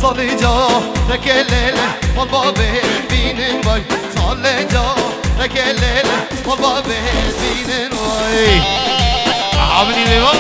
صالي جا لك الليلة والبابي بينن باي صالي جا لك الليلة والبابي بينن باي عاملين ايه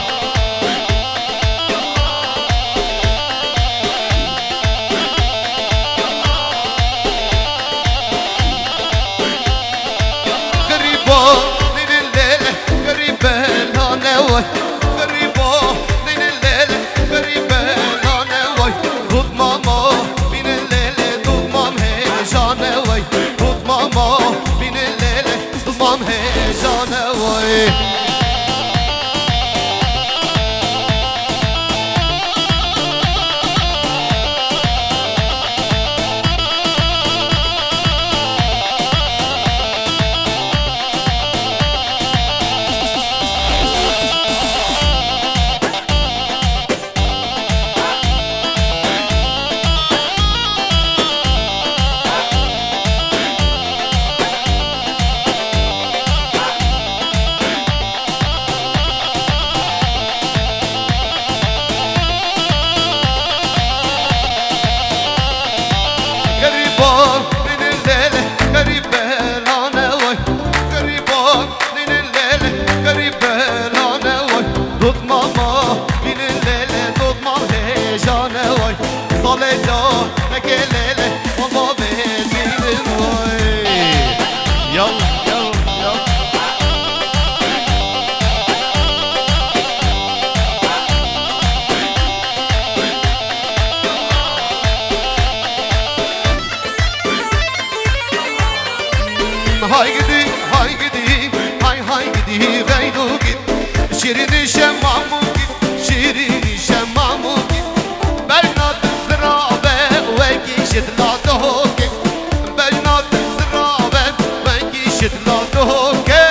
هاي قدي هاي قدي هاي قدي غيدو قد شيرين شمامو قد شيرين شمامو قد بجنات الزرابة وكيشت لا تهوكي بجنات الزرابة وكيشت لا تهوكي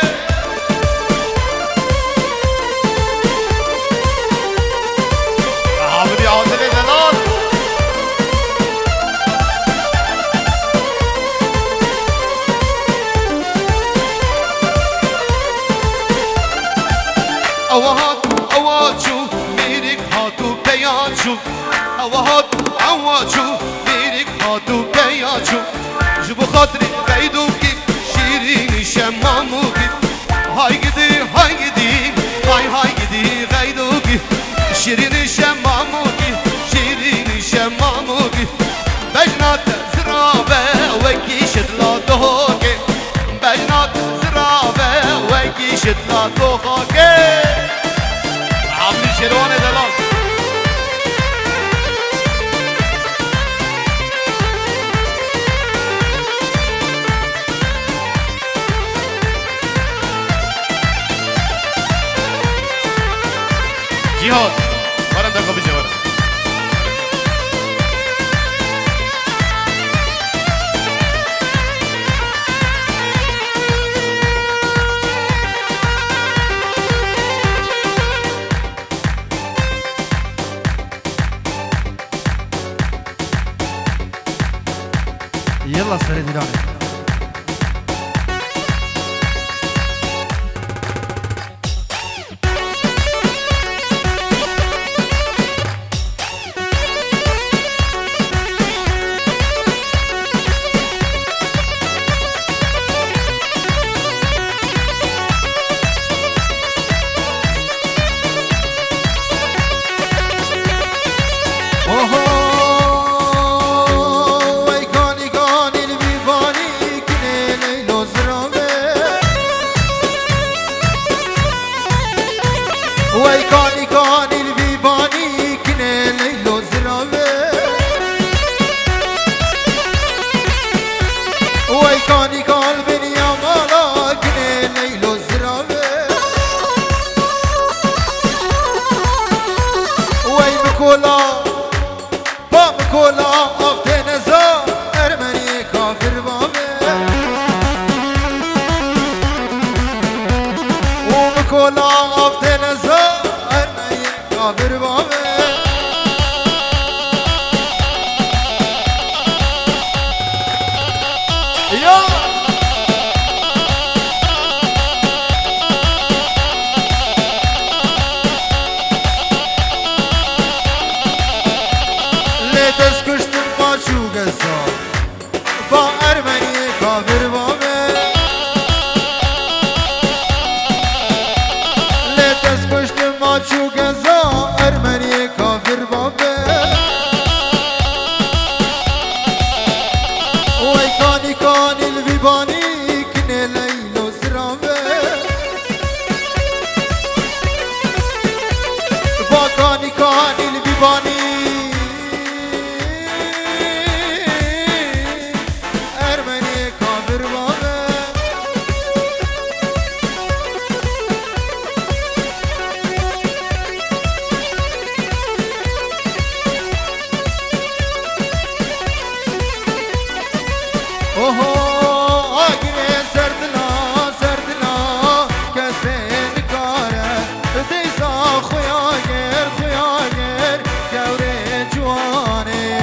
عمري عادل دلال اوهاتو میریک هاتو پیاچو اوهاتو میریک هاتو پیاچو جبو خاطری غیدو کی شیرین شمامو کی های گدی های گدی غیدو کی شیرین شمامو کی شیرین شمامو کی بجنات زرابه وکیشت لا دوکی بجنات زرابه وکیشت لا دوکی عمري شيروان دلال جهاد ورم در قبل جوار يلا سري ديراني نگاره دیسا خویا گر گوره جوانه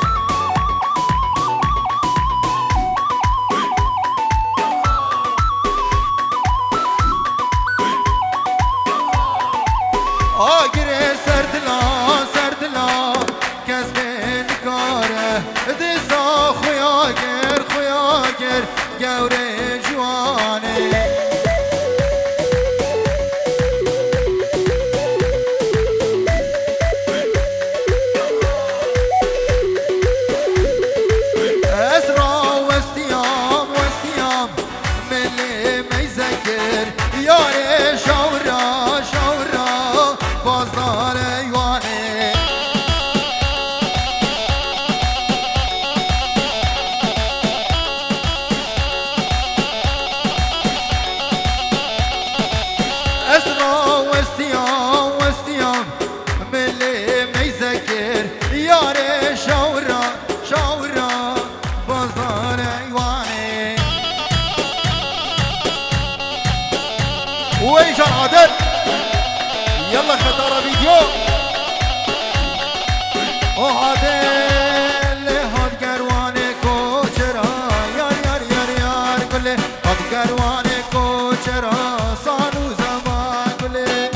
آگره سردلا کس به نگاره دیسا خویا گر گوره جوانه ويجان عادل يلا خطارة فيديو وعادل هاد قرواني كوچرا يار كله هاد قرواني كوچرا صانو زمان كله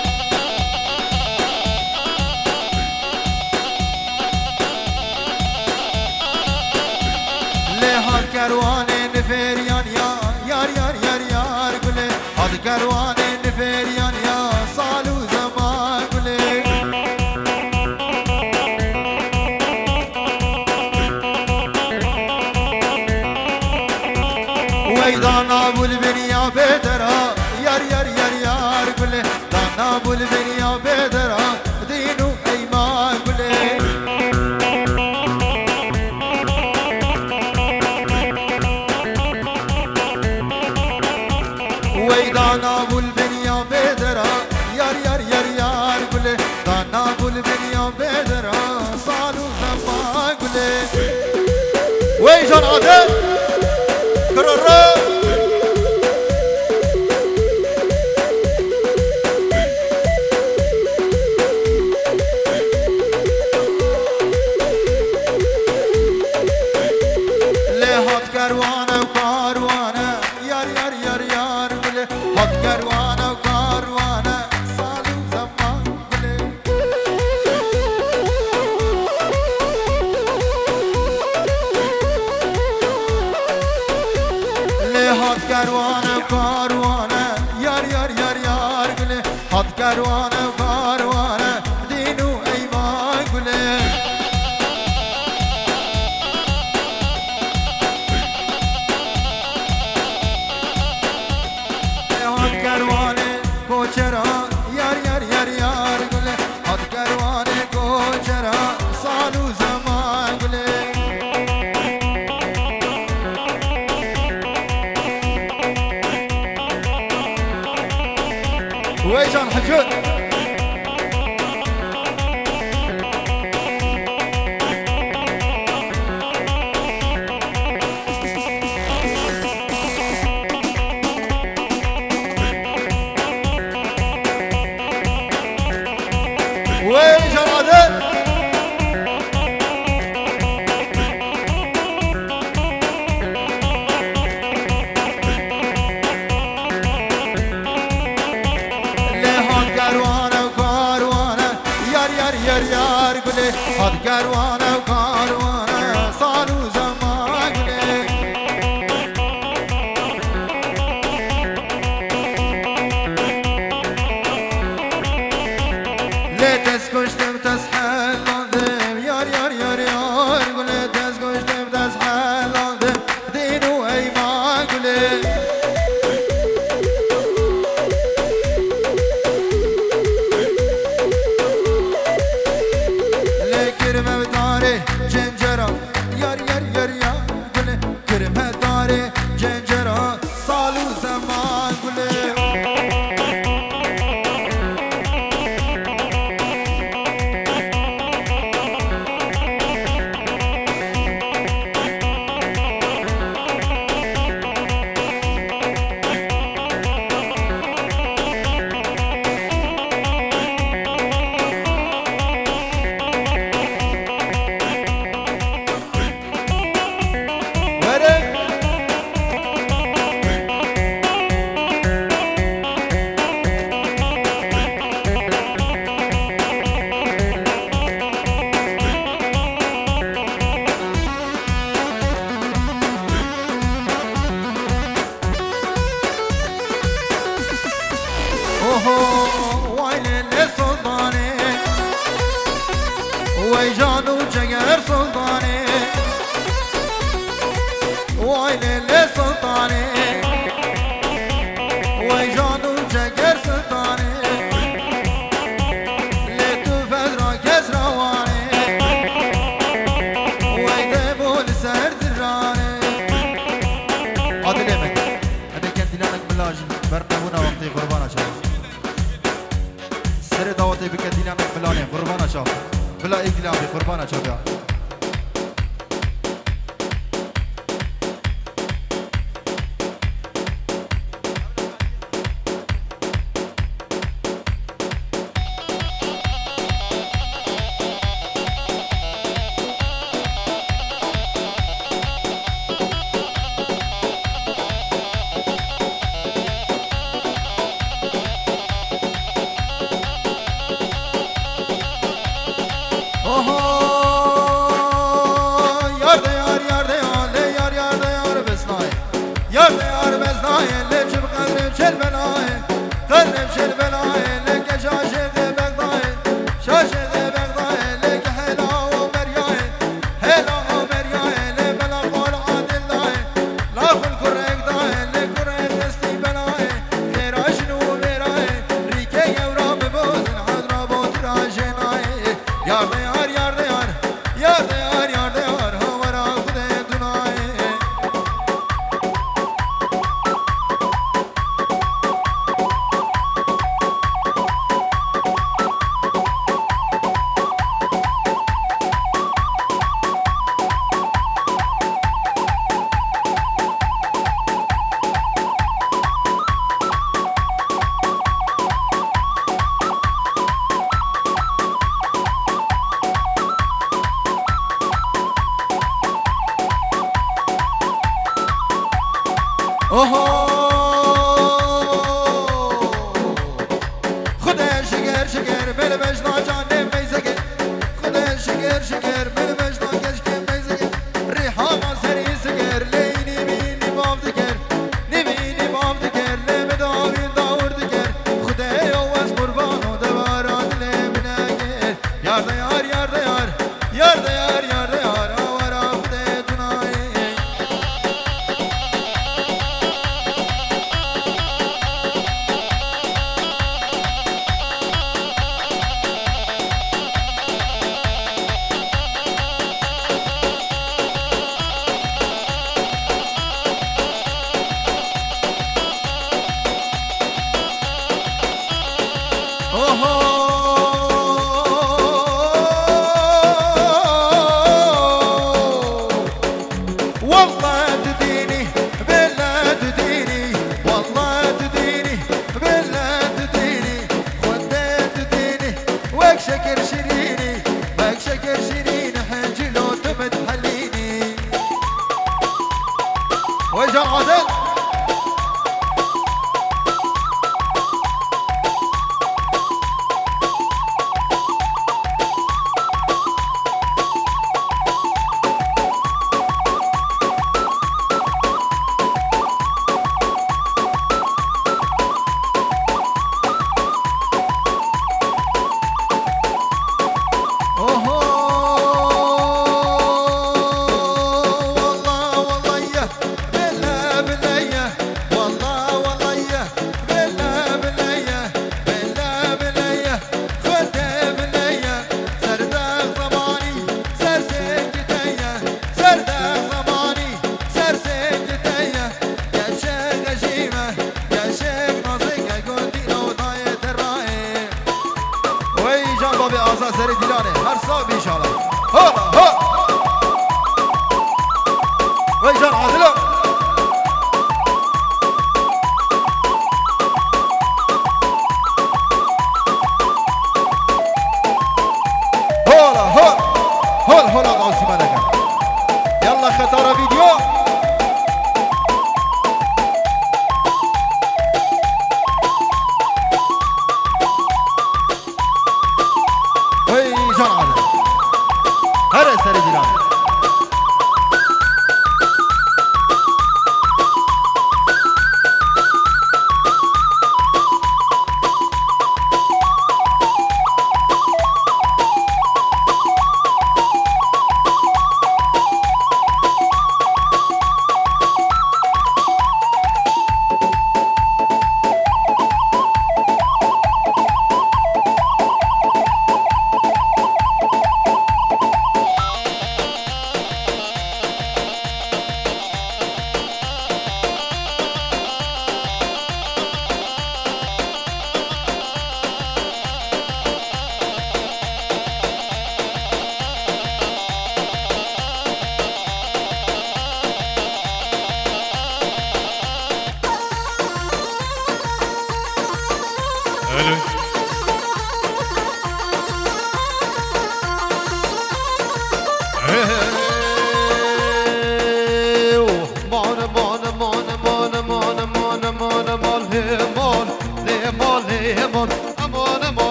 لهاد قرواني نفريان يار كله هاد قرواني نفريان يا صالو زمان كله ويدانا بالبنيا بدرا يار كله دانا بالبنيا بدرا دينو ايمان كله ويدانا بالبنيا بدرا يار كله دانا بالبنيا بدرا صالو زمان كله ويجان عادل كرر لهات كروانه وكاروانه يار كله هات كروانه وكاروانه صالو زمان كله لهات كروانه وكاروانه يار كله هات كروانه وكاروانه دينو ايمان كله كروانه کوچرا یار گله هات کروانه کوچرا سالو زمان گله ويجان حجود ويجان عادل يار قولي هاد كروانه وكاروانه صاروا زمان قولي ليه تسكشتم تسحل لندم يار قولي تسكشتم تسحل لندم دينو ايمان قولي كرمه بدار وای لیل سلطانه وای جانو جگر سلطانه وای لیل سلطانه وای جانو جگر سلطانه لیتو فدرا کس روانه وای دبول سر درانه عادل احمد هذا كان دينانك بلاج برنامونا وقتي قربانا شاف سر دعوتي بك دينانك بلاني قربانا شاف بلا إقلام قربانا شاف يا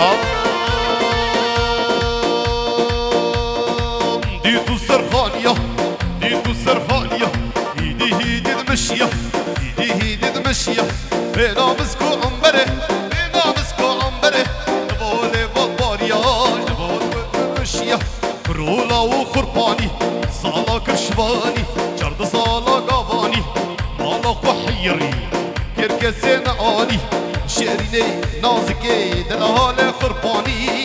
ديتو السرخانية ديتو السرخانية ايدي هيدي المشية ايدي هيدي المشية بينا مسكو عمبري بينا مسكو عمبري نبولي بطباريا نبولي المشية كرولا وخرباني صالا كرشباني جرد صالا قافاني مالا وحيري كركسين عالي شيريني نازكي دلهالي خرباني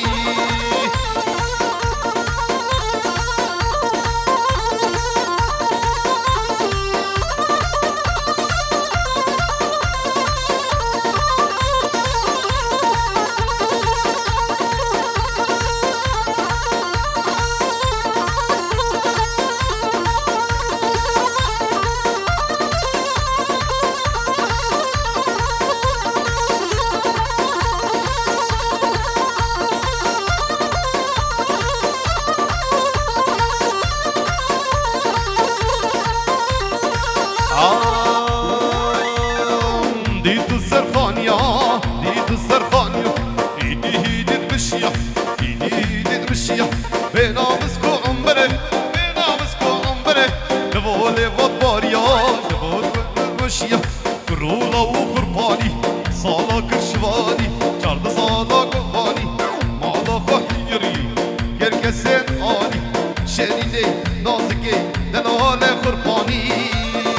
ديتو السرخانية ديتو السرخانية ايدي هيدي المشية ايدي هيدي المشية بينا مسكو عمبري بينا مسكو عمبري نبولي بطباريا نبولي المشية كرولا وخرباني صالا كرشباني جرد صالا قفاني مالا خحيري كركسين عالي شيريني نازكي دلهالي خرباني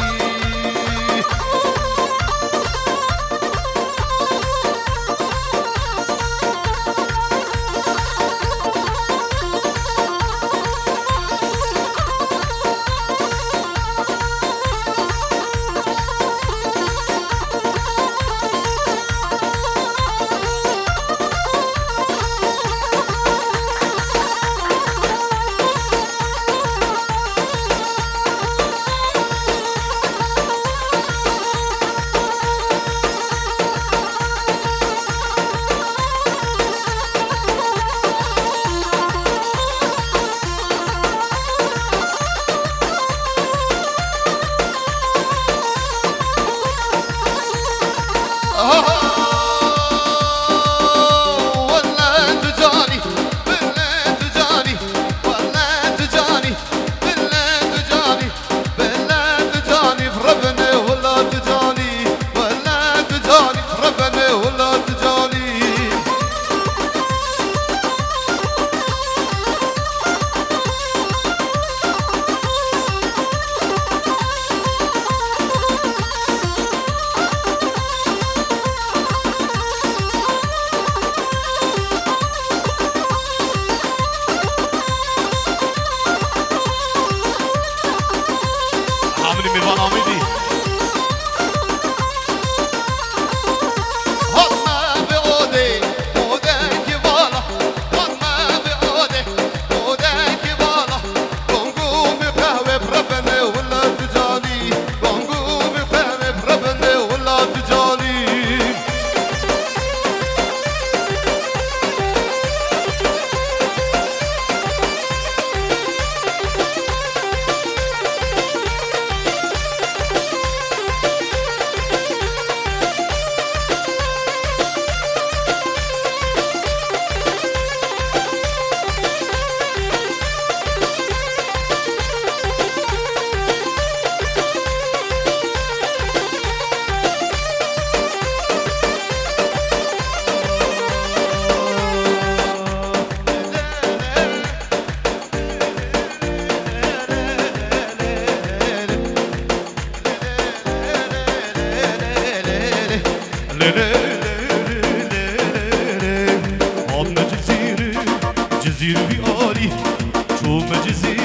جزيرة بيقالي شو ما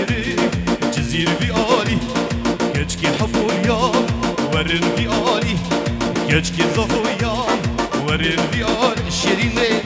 جزيرة بيقالي كجكي حفويا ورن بيقالي كجكي زفويا ورن بيقالي شيريني